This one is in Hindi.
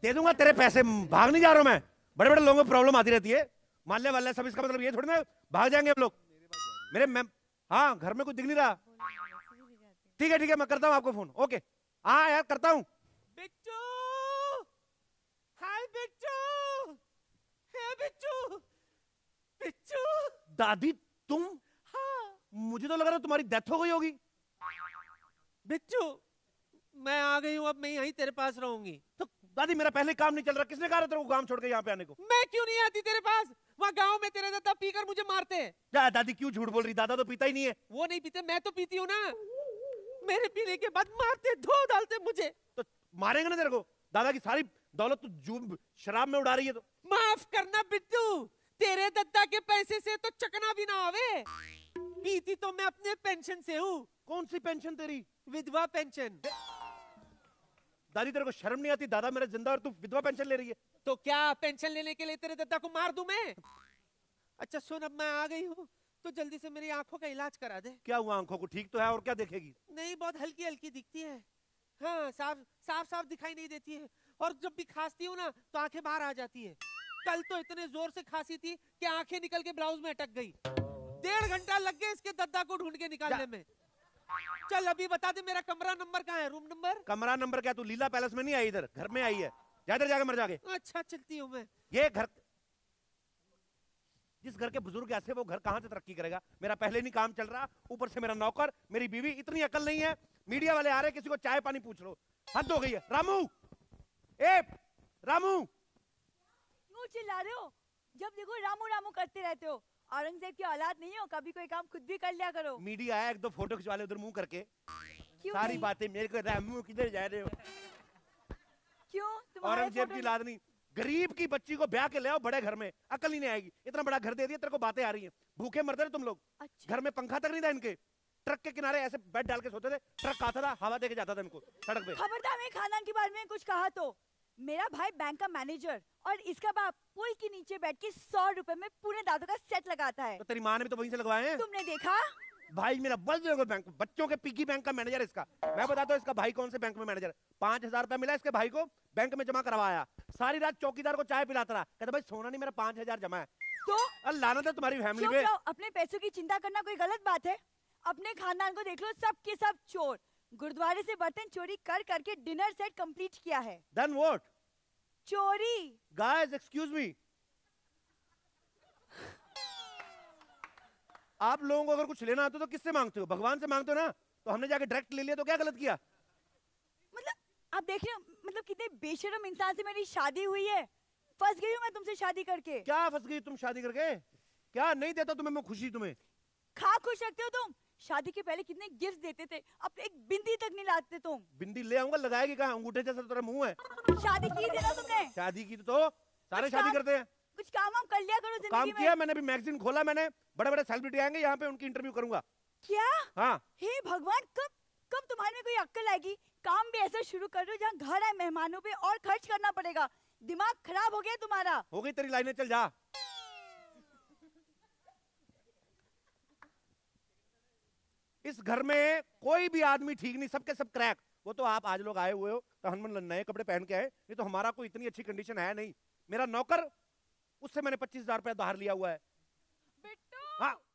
दे दूंगा तेरे पैसे, भाग नहीं जा रहा हूं मैं। बड़े बड़े लोगों को प्रॉब्लम आती रहती है, माल्ले वाले सब, इसका मतलब ये थोड़ी ना भाग जाएंगे हम लोग। मेरे मैम, हाँ घर में कुछ दिख नहीं रहा। ठीक है मैं करता हूँ आपको फोन। ओके हाँ यार करता हूँ। बिट्टू, हाय बिट्टू, हे बिट्टू, बिट्टू। दादी तुम? हाँ मुझे तो लग रहा है तुम्हारी डेथ हो गई होगी। बिट्टू, मैं आ गई हूँ, अब मैं यहीं तेरे पास रहूंगी। तो दादी मेरा पहले काम नहीं चल रहा, किसने कहा तेरे को काम छोड़ के यहाँ पे आने को? मैं क्यों नहीं आती तेरे पास? वहाँ गांव में तेरे दादा पीकर मुझे मारते हैं। क्या दादी क्यों झूठ बोल रही? दादा तो पीता ही नहीं है। वो नहीं पीते, मैं तो पीती हूँ ना। मेरे पीने के बाद मारते, धो डालते मुझे। तो मारेंगे ना तेरे को? दादा की सारी दौलत तो जूम शराब में उड़ा रही है। तो माफ करना बिट्टू, तेरे दद्दा के पैसे से तो चकना भी ना आवे। पीती तो मैं अपने पेंशन से हूँ। कौन सी पेंशन तेरी? विधवा पेंशन। दादी तेरे को शर्म नहीं आती? दादा मेरा जिंदा और तू विधवा पेंशन ले रही है। तो क्या पेंशन लेने के लिए तेरे दद्दा को मार दूं मैं? अच्छा सुन, अब मैं आ गई हूँ तो जल्दी से मेरी आंखों का इलाज करा दे। क्या हुआ? आंखों को ठीक तो है, और क्या देखेगी? नहीं, बहुत हल्की हल्की दिखती है। हाँ, साफ साफ साफ दिखाई नहीं देती है। और जब भी खांसती हूँ ना तो आंखें बाहर आ जाती है। कल तो इतने जोर से खांसी थी कि आंखें निकल के ब्लाउज में अटक गई। 1.5 घंटा लग गया इसके दद्दा को ढूंढ के निकालने में। चल अभी बता दे, मेरा कमरा नंबर कहाँ है? Room number? कमरा नंबर क्या? तू लीला पैलेस में नहीं आई, इधर घर में आई है। जा इधर जाके मर जाके। अच्छा चलती हूँ मैं। ये घर, जिस घर के बुजुर्ग ऐसे, वो घर कहां से तरक्की करेगा? मेरा पहले नहीं काम चल रहा, ऊपर से मेरा नौकर, मेरी बीवी, इतनी अकल नहीं है। मीडिया वाले आ रहे, किसी को चाय पानी पूछ लो, हद हो गई है। रामू, ए रामू, क्यों चिल्ला रहे हो? जब देखो रामू रामू करते रहते हो। औरंगजेब की औलाद नहीं हो, कभी कोई काम खुद भी कर लिया करो। मीडिया आया, 1-2 फोटो खिंचवा ले उधर मुंह करके। क्यों सारी नहीं? बातें मेरे को, रामू किधर जा रहे हो? क्यों? तुम्हारे औरंगजेब की फोटो औलाद नहीं, गरीब की बच्ची को ब्याह के ले आओ बड़े घर में, अकल ही नहीं आएगी। इतना बड़ा घर दे दिया, तेरे को बातें आ रही हैं। भूखे मरते थे तुम लोग। अच्छा। घर में पंखा तक नहीं था इनके, ट्रक के किनारे ऐसे बेड डाल के सोते थे, ट्रक आता था हवा दे के जाता था इनको सड़क पे। खबरदार मेरे खानदान के बारे में कुछ कहा तो। मेरा भाई बैंक का मैनेजर और इसका बाप पुल के नीचे बैठ के 100 रुपए में पूरे दांतों का सेट लगाता है। तो तेरी माँ ने भी तो वहीं से लगवाए हैं। तुमने देखा? भाई मेरा बैंक, बच्चों के पिग्गी बैंक का मैनेजर इसका। मैं बताता हूँ इसका भाई कौन से बैंक में मैनेजर। 5,000 रुपया मिला इसके भाई को, बैंक में जमा करवाया। सारी रात चौकीदार को चाय पिलाता रहा, कहता भाई सोना नहीं, मेरा 5,000 जमा है। तो लानत है तुम्हारी फैमिली पे। अपने पैसों की चिंता करना कोई गलत बात है? अपने खानदान को देख लो, सब के सब चोर। गुरुद्वारे से बर्तन चोरी कर करके डिनर सेट कंप्लीट किया है। Then what? चोरी। Guys, excuse me. आप लोगों को अगर कुछ लेना आता तो किससे मांगते हो? भगवान से मांगते हो ना। तो हमने जाके डायरेक्ट ले लिया, तो क्या गलत किया? मतलब आप देख रहे हो, मतलब कितने बेशरम इंसान से मेरी शादी हुई है। फंस गई हूँ मैं तुमसे शादी करके। क्या फंस गई तुम शादी करके? क्या नहीं देता तुम्हें मैं खुशी? तुम्हें खा खुश रखते हो तुम। शादी के पहले कितने गिफ्ट देते थे, अब एक बिंदी तक नहीं लाते तुम। बिंदी ले आऊंगा, लगाएगी कहाँ? अंगूठे जैसा तेरा मुंह है। शादी की थी ना तुमने? शादी की तो सारे शादी करते हैं। कुछ काम हम कर लिया करो जिंदगी काम में। किया मैंने, भी मैगजीन खोला मैंने, बड़े बड़े सेलिब्रिटी आएंगे यहाँ पे, उनकी इंटरव्यू करूंगा। क्या? हाँ। हे भगवान, कब कब तुम्हारे में कोई अक्ल आएगी? काम भी ऐसा शुरू कर रहे हो जहाँ घर आए मेहमानों पे और खर्च करना पड़ेगा। दिमाग खराब हो गया तुम्हारा। हो गई तेरी लाइनें, चल जा। इस घर में कोई भी आदमी ठीक नहीं, सबके सब क्रैक। वो तो आप आज लोग आए हुए हो तो हम नए कपड़े पहन के आए, नहीं तो हमारा कोई इतनी अच्छी कंडीशन है नहीं। मेरा नौकर, उससे मैंने 25,000 रुपया उधार लिया हुआ है। बिट्टू, हाँ